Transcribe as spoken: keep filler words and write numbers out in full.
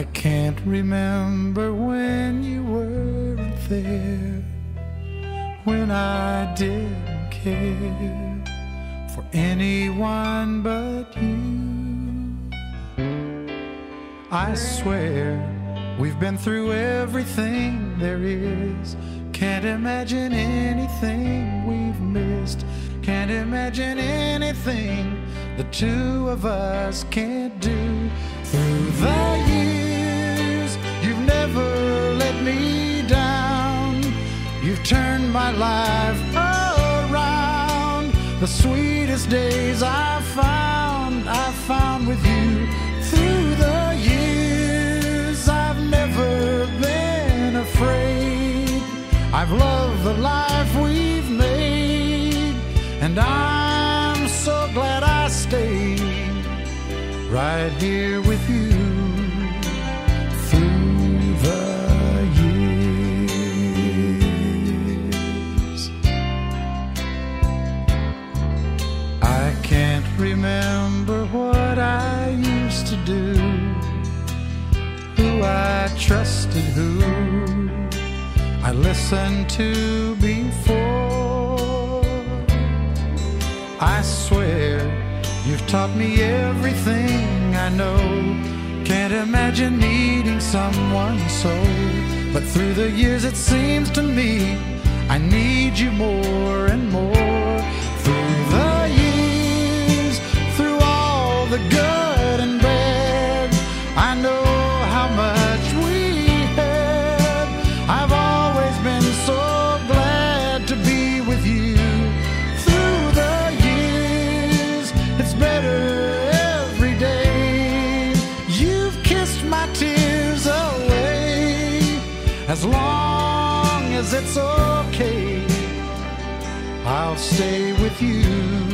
I can't remember when you weren't there, when I didn't care for anyone but you. I swear we've been through everything there is. Can't imagine anything we've missed. Can't imagine anything the two of us can't do. Through the years, you've never let me down. You've turned my life around. The sweetest days I found, I found with you. Through the years, I've never been afraid. I've loved the life we've made, and I'm so glad I stayed right here with you through the years. I can't remember what I used to do, who I trusted, who I listened to before. I swear you've taught me everything I know. Can't imagine needing someone so, but through the years it seems to me I need you more and more. Through the years, through all the good and bad, I know how much we had. I've always been so glad to be with you. Through the years, it's better every day. You've kissed my tears away. As long as it's okay, I'll stay with you.